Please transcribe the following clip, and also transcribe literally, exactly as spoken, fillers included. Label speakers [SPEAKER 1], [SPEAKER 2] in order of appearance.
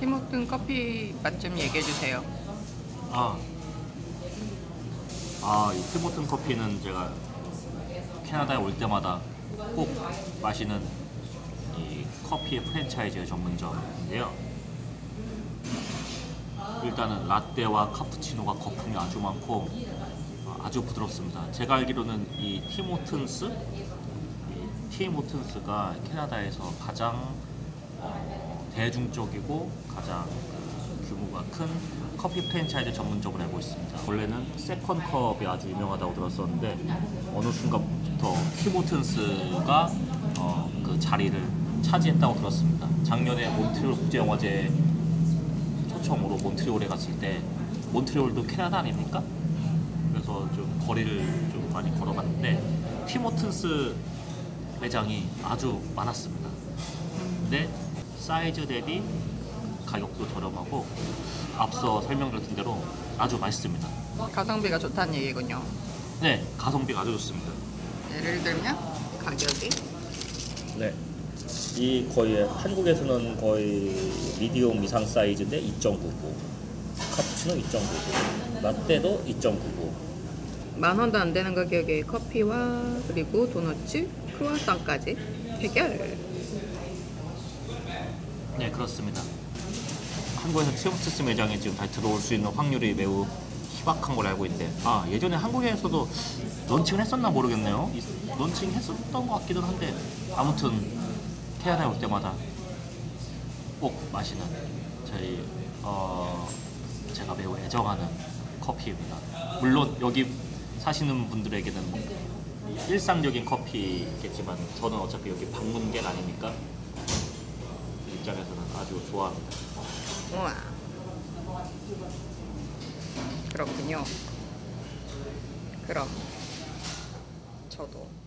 [SPEAKER 1] 티모튼 커피 맛 좀 얘기해 주세요.
[SPEAKER 2] 아, 아, 이 티모튼 커피는 제가 캐나다에 올 때마다 꼭 마시는 이 커피 프랜차이즈 전문점인데요. 일단은 라떼와 카푸치노가 거품이 아주 많고 아주 부드럽습니다. 제가 알기로는 이 티모튼스, 이 티모튼스가 캐나다에서 가장 어, 대중적이고 가장 그 규모가 큰 커피 프랜차이즈 전문점을 알고 있습니다. 원래는 세컨컵이 아주 유명하다고 들었었는데 어느 순간부터 티모튼스가 어, 그 자리를 차지했다고 들었습니다. 작년에 몬트리올 국제영화제 초청으로 몬트리올에 갔을 때, 몬트리올도 캐나다 아닙니까? 그래서 좀 거리를 좀 많이 걸어봤는데 티모튼스 매장이 아주 많았습니다. 근데 사이즈 대비 가격도 저렴하고 앞서 설명드렸던 대로 아주 맛있습니다.
[SPEAKER 1] 가성비가 좋다는 얘기군요.
[SPEAKER 2] 네, 가성비가 아주 좋습니다.
[SPEAKER 1] 예를 들면 가격이?
[SPEAKER 2] 네, 이 거의 한국에서는 거의 미디움 이상 사이즈인데 이 점 구구, 카푸치노 이 점 구구, 라떼도 이 점 구구.
[SPEAKER 1] 만 원도 안 되는 가격에 커피와 그리고 도너츠, 크루아상까지 해결.
[SPEAKER 2] 네, 그렇습니다. 한국에서 티모튼스 매장에 지금 다시 들어올 수 있는 확률이 매우 희박한 걸 알고 있는데, 아, 예전에 한국에서도 런칭을 했었나 모르겠네요. 런칭 했었던 것 같기도 한데, 아무튼 캐나다에 올 때마다 꼭 마시는 저희 어, 제가 매우 애정하는 커피입니다. 물론 여기 사시는 분들에게는 뭐 일상적인 커피겠지만 저는 어차피 여기 방문객 아니니까 그 입장에서는 아주 좋아합니다.
[SPEAKER 1] 우와. 그렇군요. 그럼 저도